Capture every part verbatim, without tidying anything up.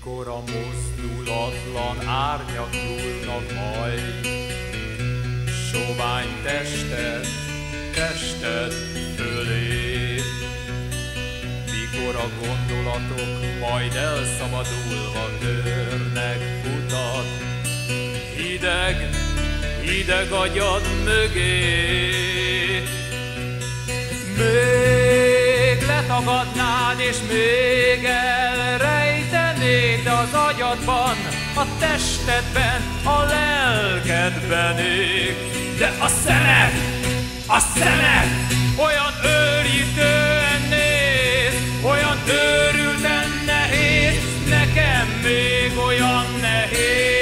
mikor a mozdulatlan árnyak nyúlnak majd, sovány tested, tested fölé. Mikor a gondolatok majd elszabadulva törnek utat, hideg, hideg agyad mögé. Még letagadnád és még elrejtenéd az agyadban, a testedben, a lelkedben ég. De a szemed, a szemed olyan őrítően néz, olyan őrülten nehéz, nekem még olyan nehéz.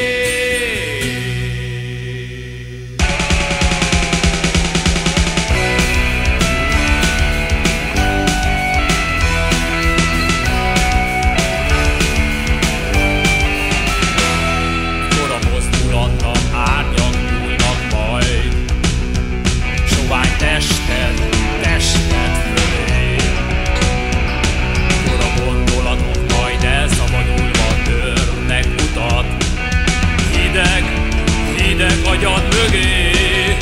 Tested, tested fölé. Mikor a gondolatok majd elszabadulva törnek utat, hideg, hideg agyad mögé.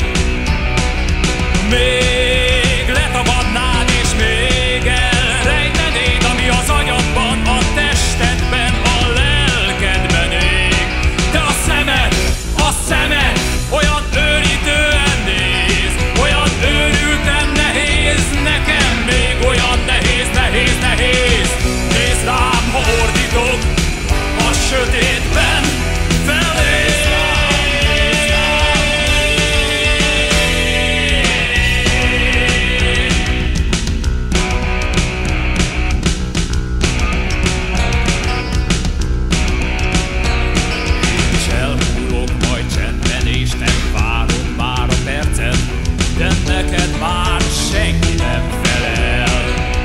Még letagadnád és még elrejtenéd, ami az agyadban, a testedben, a lelkedben ég. De a szemed, a szemed olyan őrítően néz, olyan őrülten nehéz, nekem még olyan nehéz, nehéz, nehéz. Nézd rám, ha ordítok a sötétben felé. És elmúlok majd csendben, és nem várom már a percet, de neked már senki nem felel.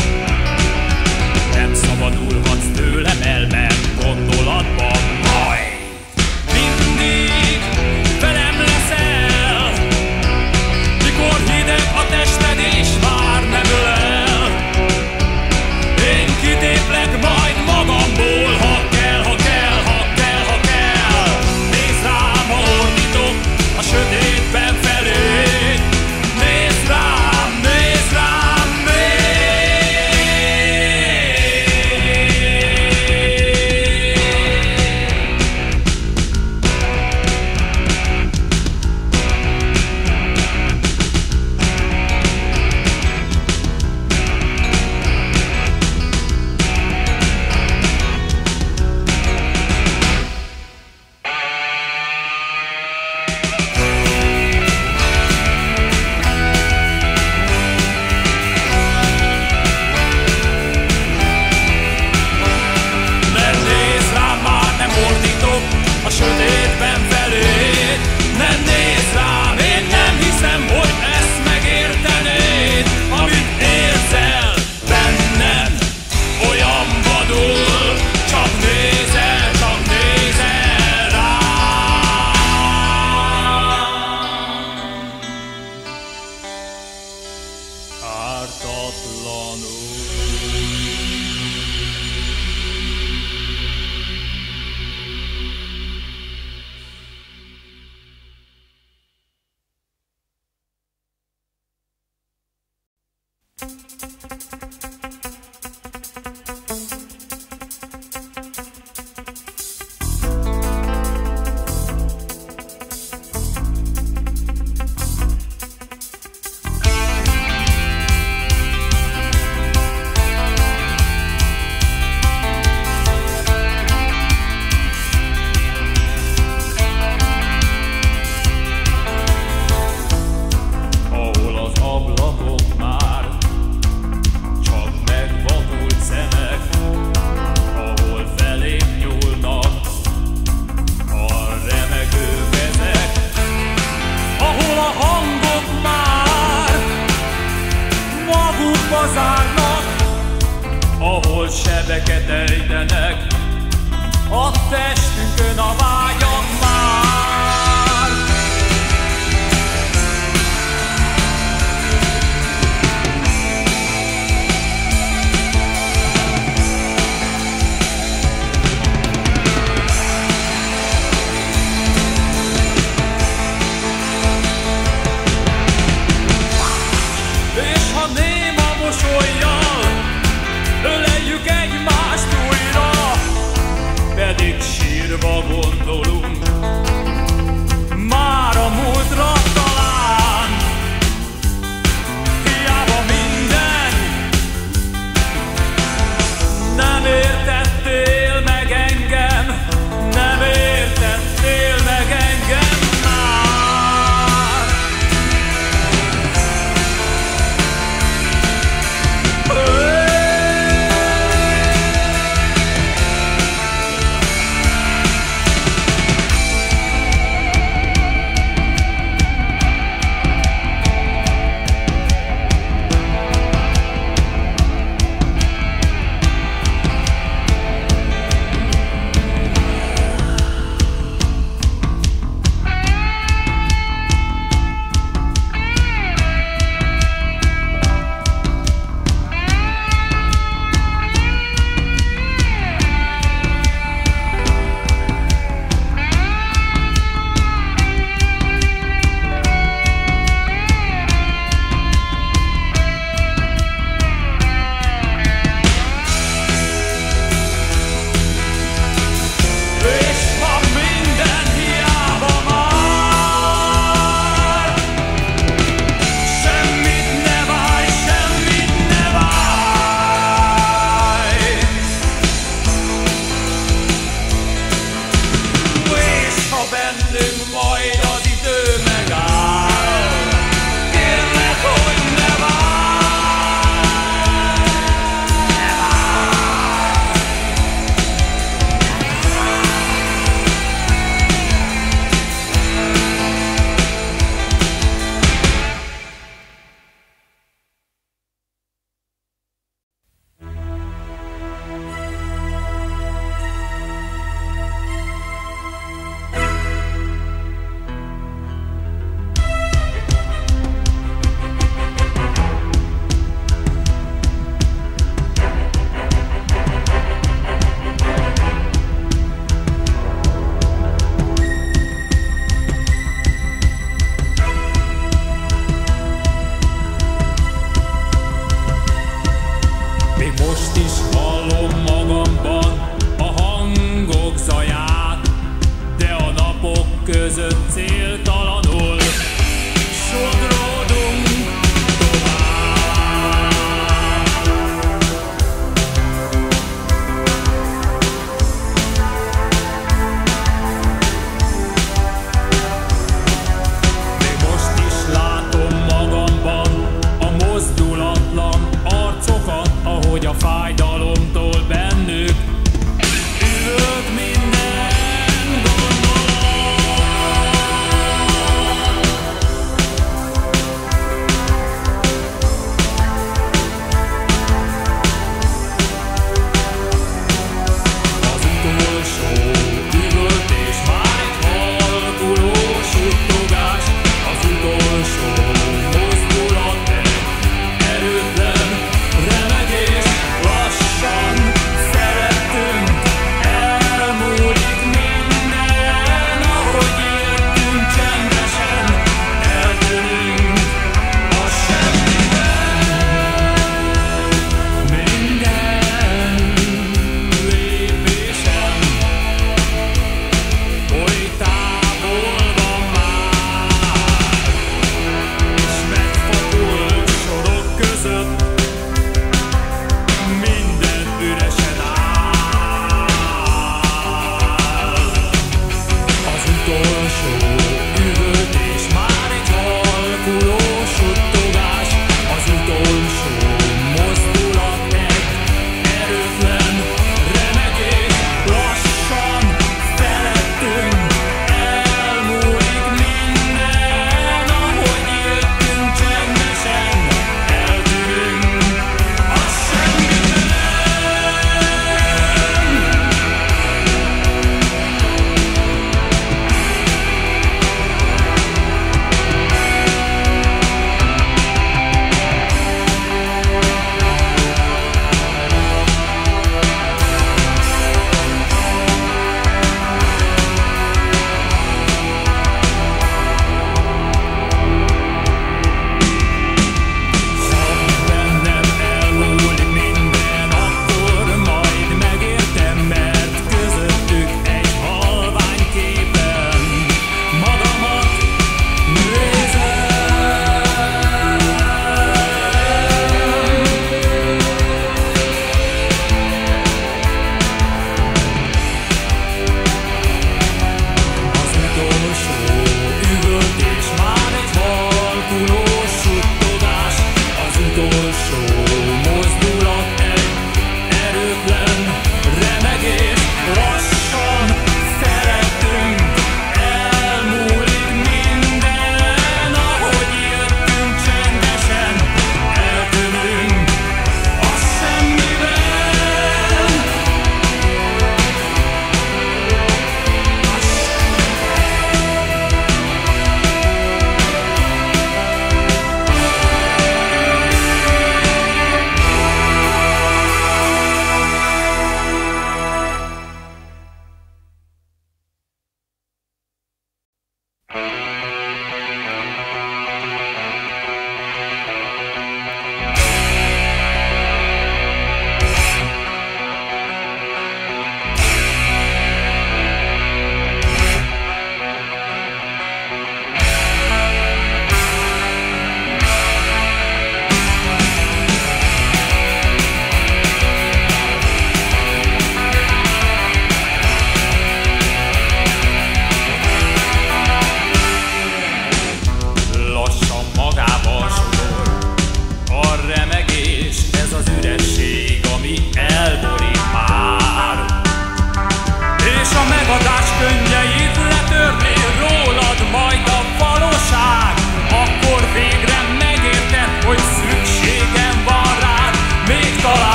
Nem szabadulhatsz tőlem el, mert gondolatban majd mindig velem leszel. Mikor hideg a tested és már nem ölel, én kitéplek majd magamból, ha kell, ha kell, ha kell, ha kell. Nézd rám, ha ordítok a sötétben felé. Nézd rám, nézd rám még. Nem nézd rám, már nem ordítok a sötétben felé. Nem nézd rám, én nem hiszem, hogy ezt megértenéd. Amit érzel bennem, olyan vadul, csak nézel, csak nézel rám. Ártatlanul. Ahol az ablakok már csak megvadult szemek, ahol felém nyúlnak a remegő kezek, ahol a hangok már magukba zárnak, ahol sebeket ejtenek a testükön a vágyak már. pisztollyal öleljük egymást újra, pedig sírva gondolunk már a múltra talán. Hiába minden, nem értettél meg engem, nem értettél meg engem már. Üvölt minden gondolat.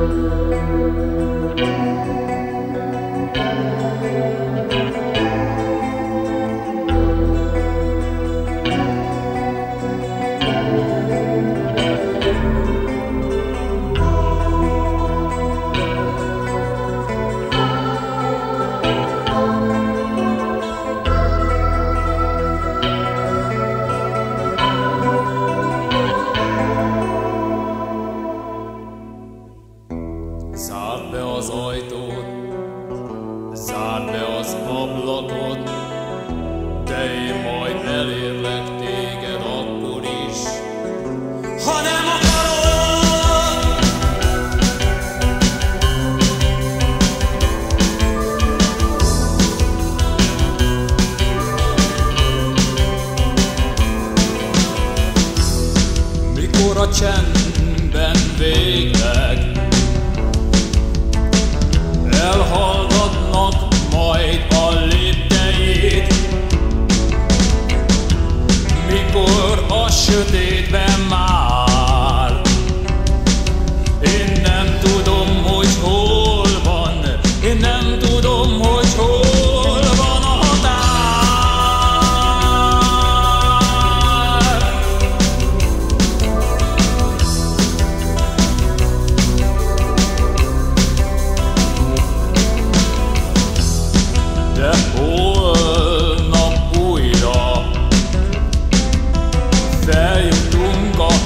Zárd be az ajtót, zárd be az ablakot, de én majd elérlek téged akkor is, ha nem akarod! Mikor a csendben végleg elhallgatnak majd a lépteid, mikor a sötétben már én nem tudom, hogy hol van, én nem tudom, hogy hol van a határ. De holnap újra feljutunk a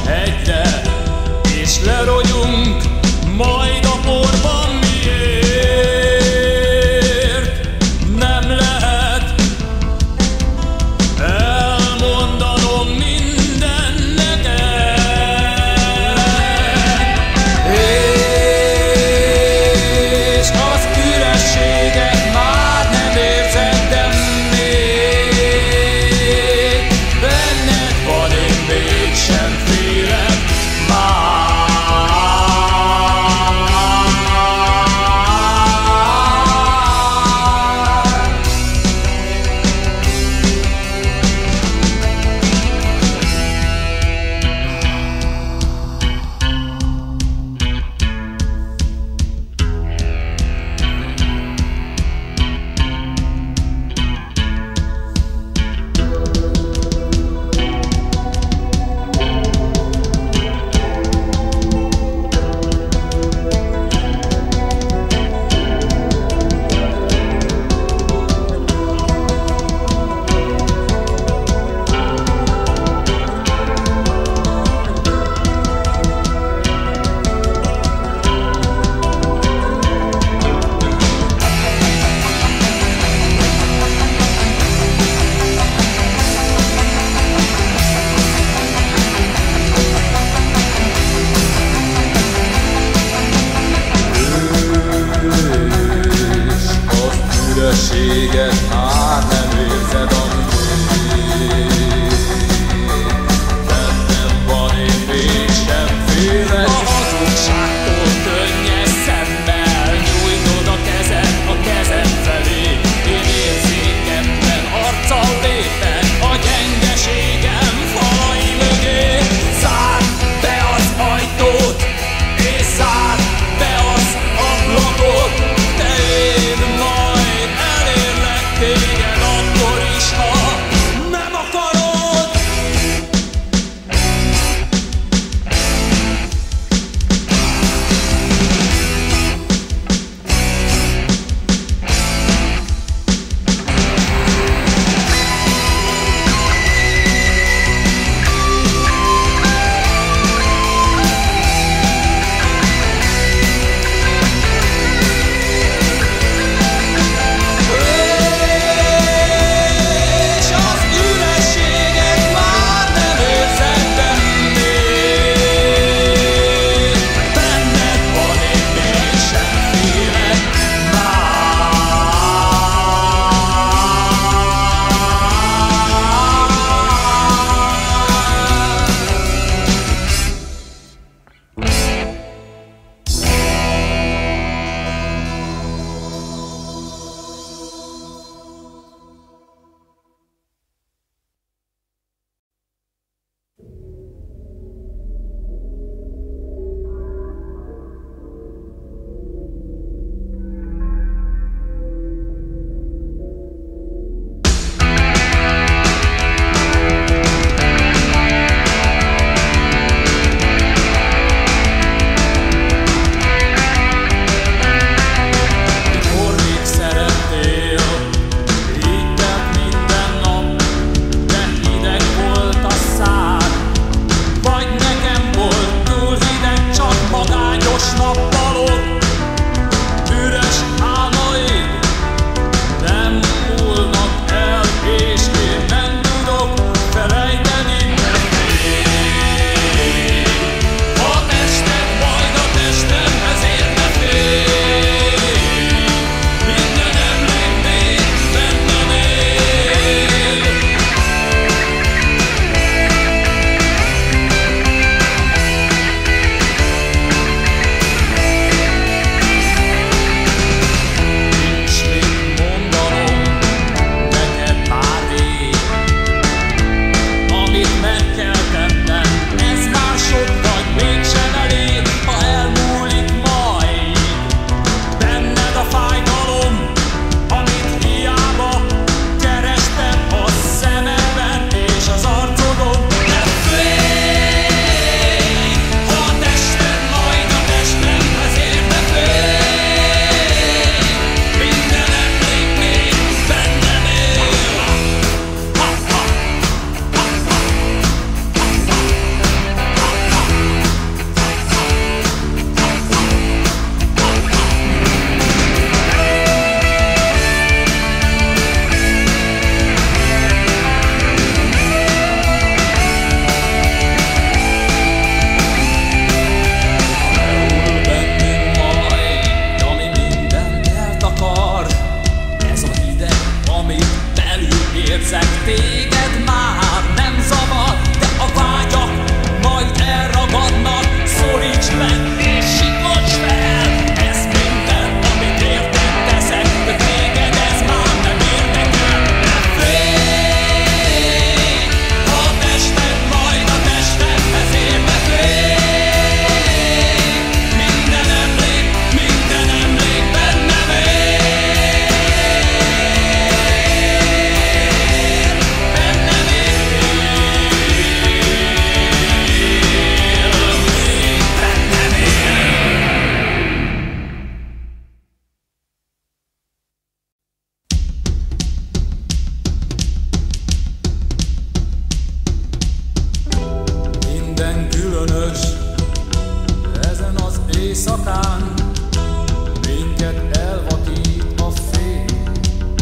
éjszakán minket elvakít a fény.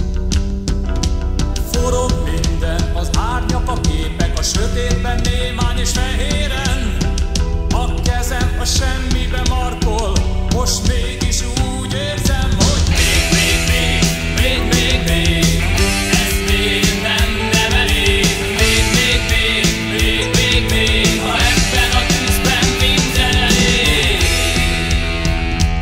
Forog minden, az árnyak, a képek, a sötétben némán és fehéren. A kezem a semmibe markol, most mégis úgy érzem, hogy még, még, még, még, még, még, ez még nem, nem elég. Még, még, még, még, még, még, ha ebben a tűzben minden elég.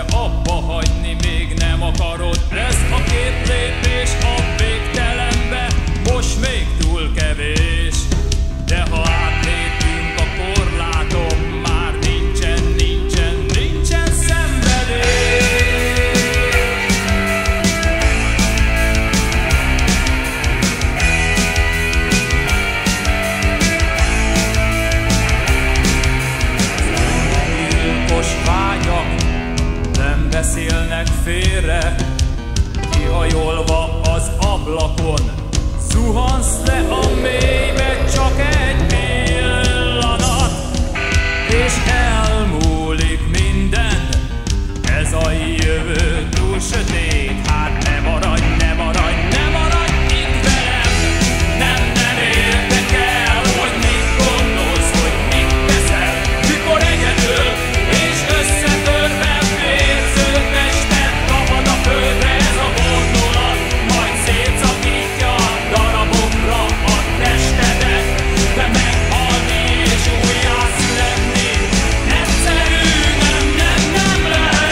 de abba hagyni még nem akarod. Ez a két lépés a végtelenbe most még túl kevés. De ha átlépünk a korláton, már nincsen, nincsen, nincsen szenvedés. Gyilkos vágyak nem beszélnek félre, kihajolva az ablakon zuhansz le a mélybe, csak egy pillanat, és elmúlik minden. Ez a jövő túl sötét, hát ne maradj, ne maradj, ne maradj itt velem. Nem, nem érdekel, hogy mit gondolsz, hogy mit teszel, mikor egyedül és összetörve vérző tested tapad a földre. Ez a gondolat majd szétszakítja darabokra a testedet, de meghalni és újjászületni egyszerű nem, nem, nem lehet.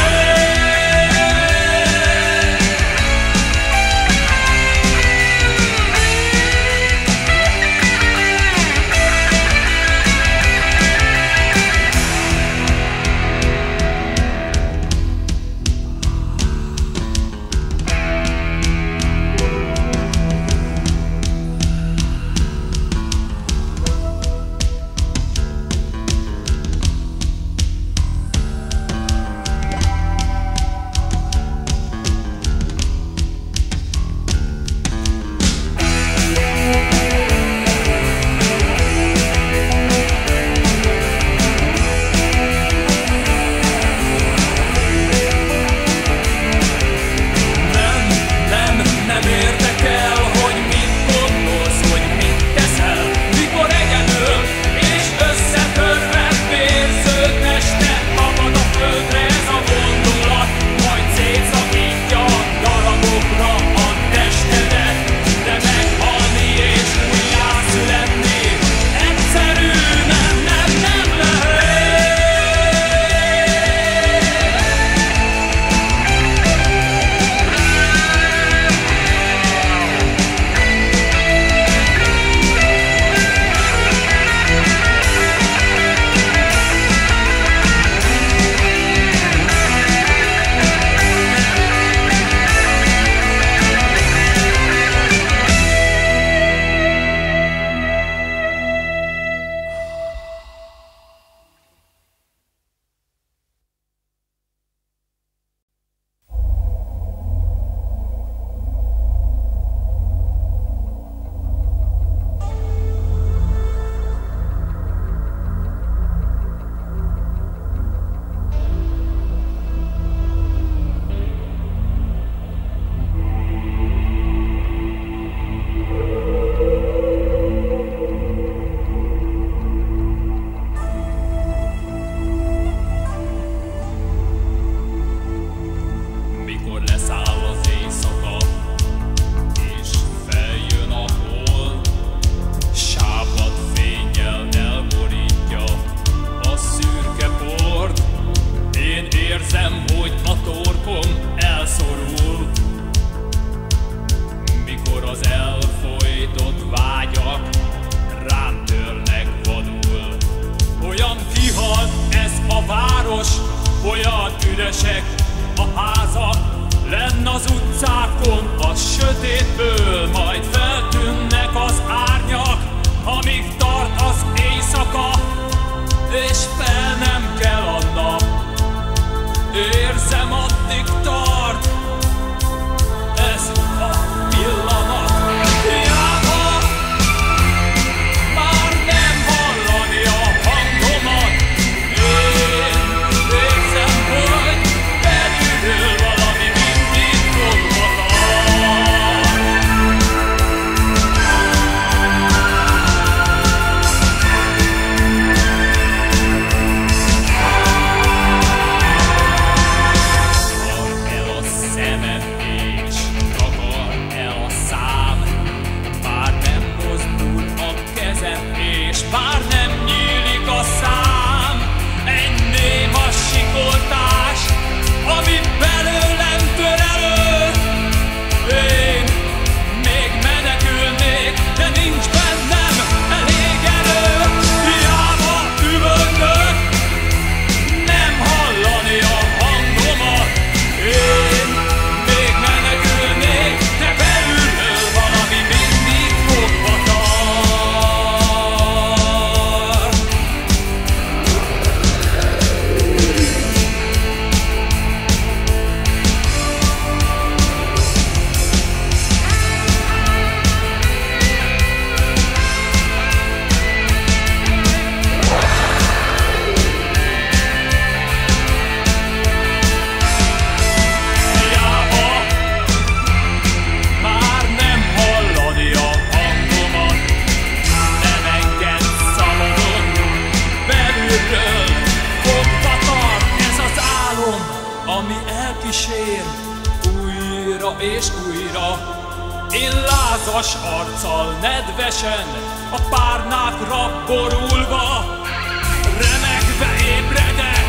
Olyan üresek a házak, lenn az utcákon a sötétből, majd feltűnnek az árnyak, amíg tart az éjszaka, és fel nem kell a nap. Érzem, addig tart ez a pillanat. Hiába már nem hallani a hangomat. Én érzem, hogy belülről valami mindig fogva tart. ami elkísér újra és újra. Én lázas arccal, nedvesen, a párnákra borulva, remegve ébredek,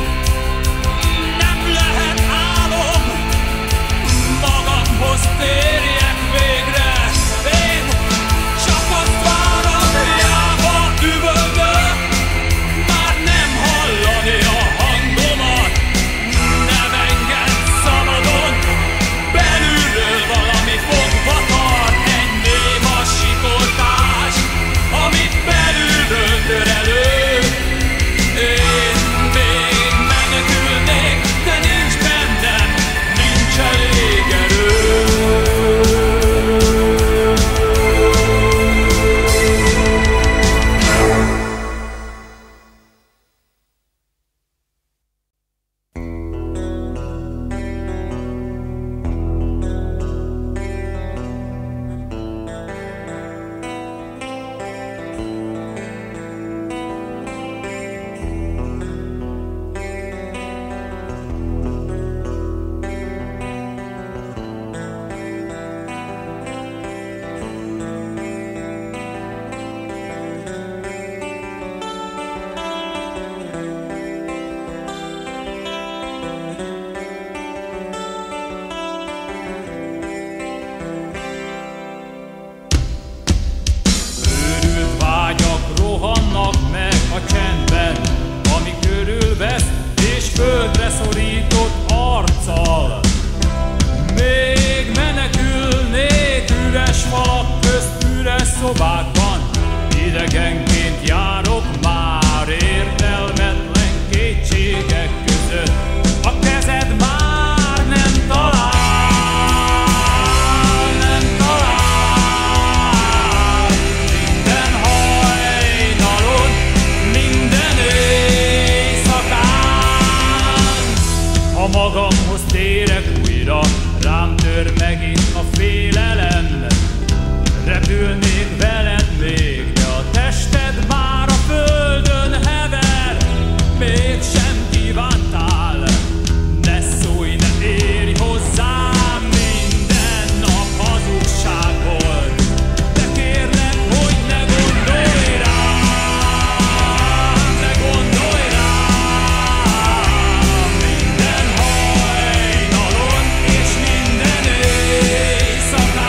nem lehet álom, magamhoz térjek végre. Én csak azt várom, hiába üvöltök, már nem hallani a hangomat. Nem enged szabadon, belülről valami fogva tart, egy néma sikoltás, amit belülről tör elő. Én még menekülnék, de nincs bennem, nincs elég erő. Szobákban idegenként járok már értelmetlen kétségek között. A kezed már nem talál, nem talál. Minden hajnalon, minden éjszakán. Ha magamhoz térek újra, rám tör megint a félelem. Repülnék veled még, de a tested már a földön hever. Mégsem kívántál, ne szólj, ne érj hozzám, minden nap hazugság volt. De kérlek, hogy ne gondolj rám, ne gondolj rám. Minden hajnalon és minden éjszakán.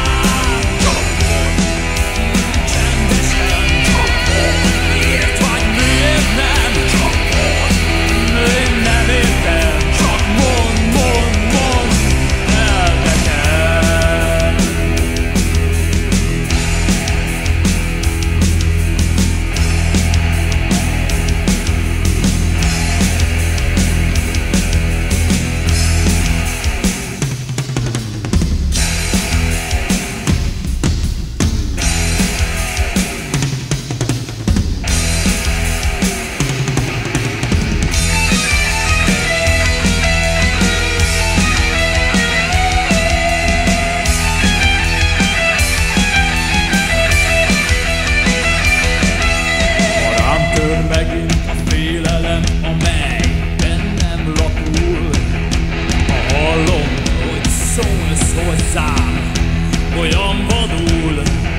Olyan vadul,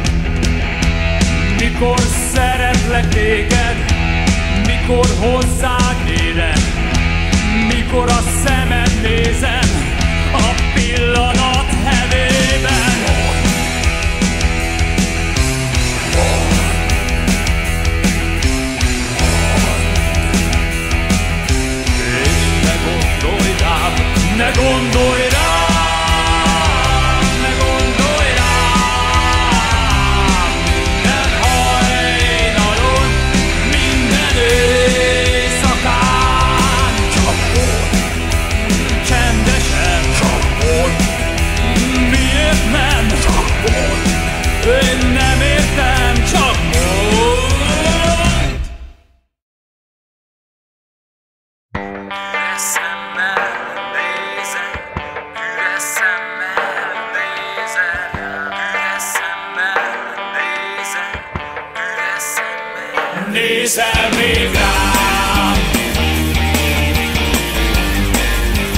mikor szeretlek téged, mikor hozzád érek, mikor a szemed nézem a pillanat hevében. És ne gondolj rám, ne gondolj rám. Én nem értem, csak mondd! Üres szemmel nézem, üres szemmel nézem, üres szemmel nézem, üres szemmel nézem még rám.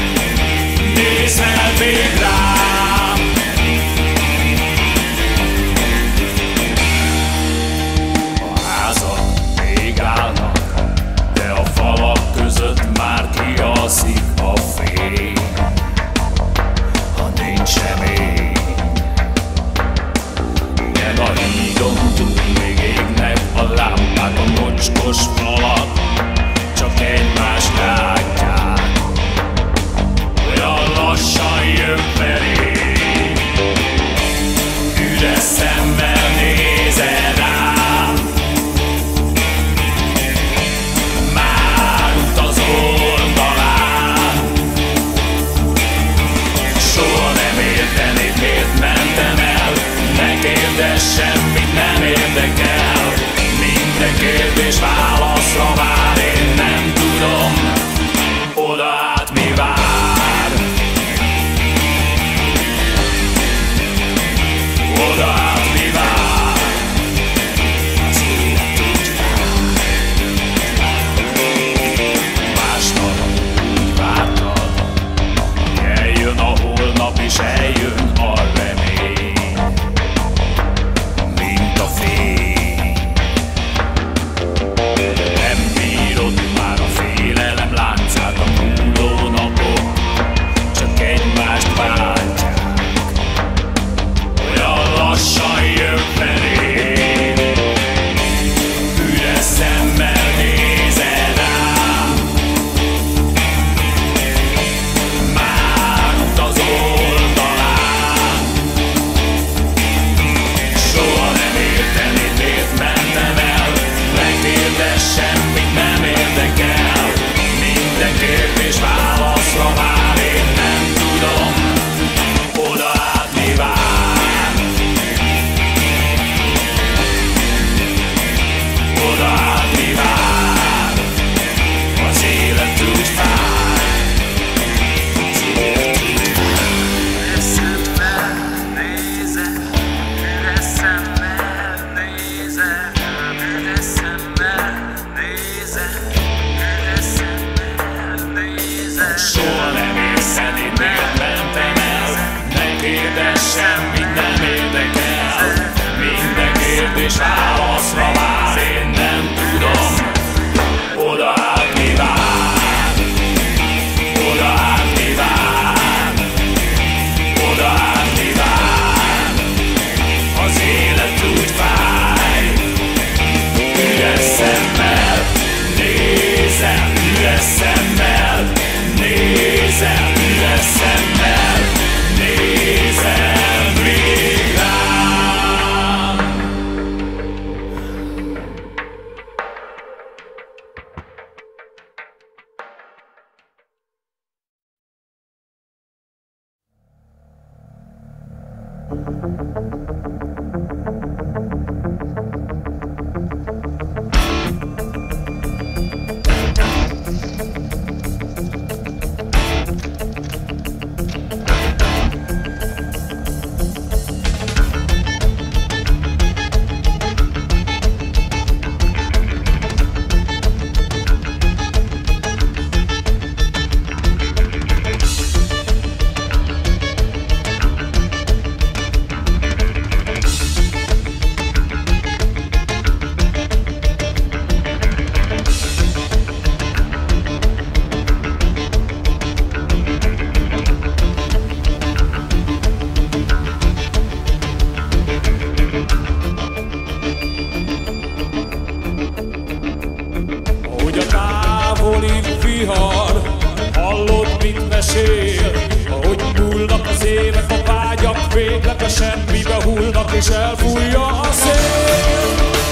És elfújja a szél.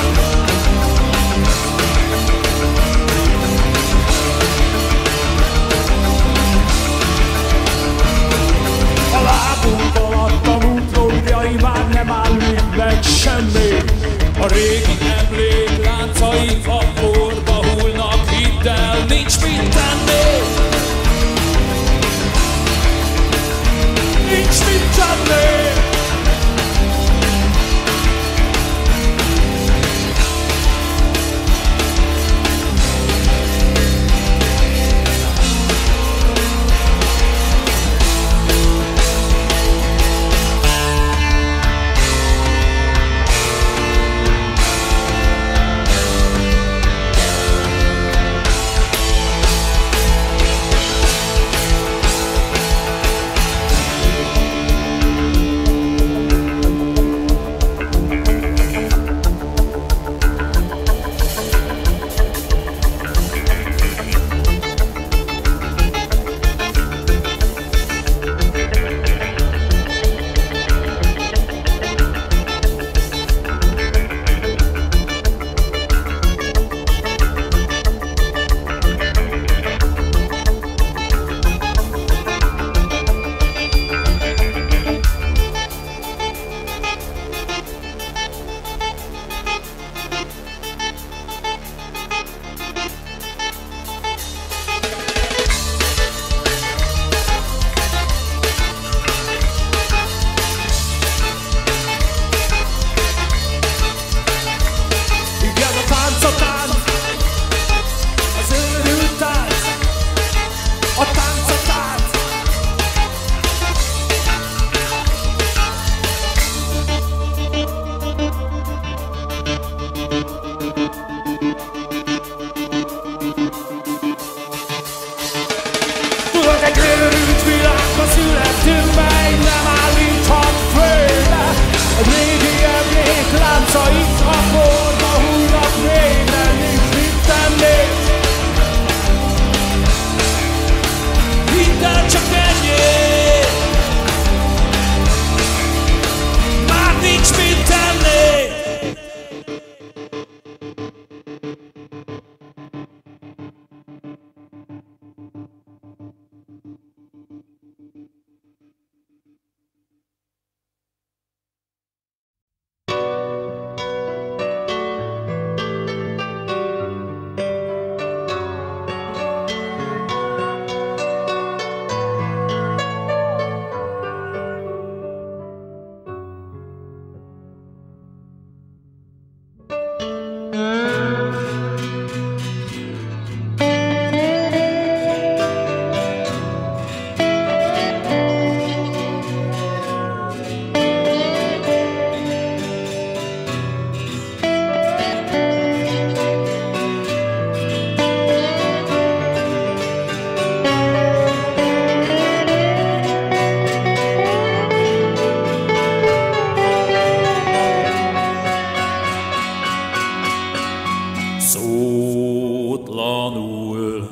A lábunk alatt a múlt lódjai már nem állít meg semmi. A régi emlék láncai a porba hullnak, hidd el, nincs mit tenni. Nincs mit tenni. Egy őrült világba születtünk, mely nem állíthat félre. A régi emlék láncait a porba hullnak, végre nincs mit tenni. Hidd el, csak ennyi, már nincs mit tenni. Szótlanul,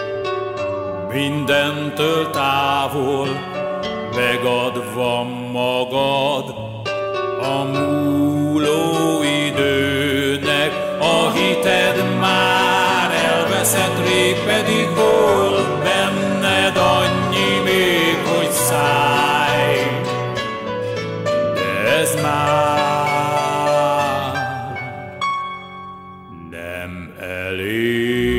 mindentől távol, megadva magad a múló időnek. A hited már elveszett rég, pedig volt benned annyi még, hogy szállj. De nem elég.